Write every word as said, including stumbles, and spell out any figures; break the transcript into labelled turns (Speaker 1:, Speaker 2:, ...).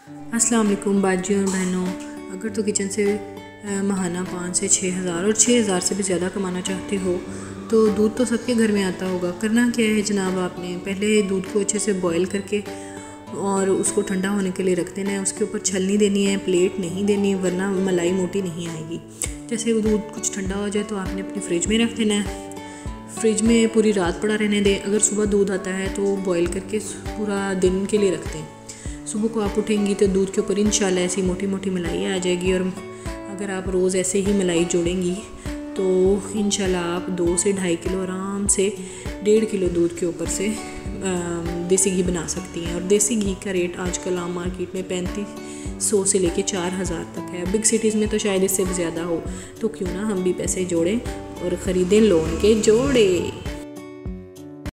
Speaker 1: अस्सलाम वालेकुम बाजियों और बहनों, अगर तो किचन से माहाना पाँच से छः हज़ार और छः हज़ार से भी ज़्यादा कमाना चाहते हो तो दूध तो सबके घर में आता होगा। करना क्या है जनाब, आपने पहले दूध को अच्छे से बॉईल करके और उसको ठंडा होने के लिए रख देना है। उसके ऊपर छलनी देनी है, प्लेट नहीं देनी, वरना मलाई मोटी नहीं आएगी। जैसे वो दूध कुछ ठंडा हो जाए तो आपने अपनी फ्रिज में रख देना है। फ्रिज में पूरी रात पड़ा रहने दें। अगर सुबह दूध आता है तो बॉईल करके पूरा दिन के लिए रख दें। सुबह को आप उठेंगी तो दूध के ऊपर इंशाल्लाह ऐसी मोटी मोटी मलाई आ जाएगी। और अगर आप रोज़ ऐसे ही मलाई जोड़ेंगी तो इंशाल्लाह आप दो से ढाई किलो आराम से डेढ़ किलो दूध के ऊपर से देसी घी बना सकती हैं। और देसी घी का रेट आजकल आम मार्केट में पैंतीस सौ से लेके चार हज़ार तक है। बिग सिटीज़ में तो शायद इससे भी ज़्यादा हो। तो क्यों ना हम भी पैसे जोड़ें और ख़रीदें लोन के जोड़े।